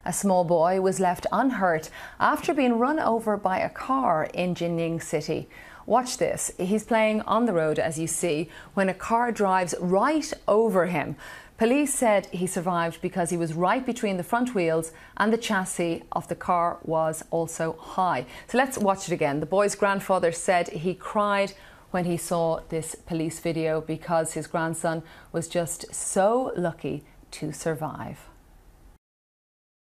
A small boy was left unhurt after being run over by a car in Jining City. Watch this. He's playing on the road, as you see, when a car drives right over him. Police said he survived because he was right between the front wheels and the chassis of the car was also high. So let's watch it again. The boy's grandfather said he cried when he saw this police video because his grandson was just so lucky to survive.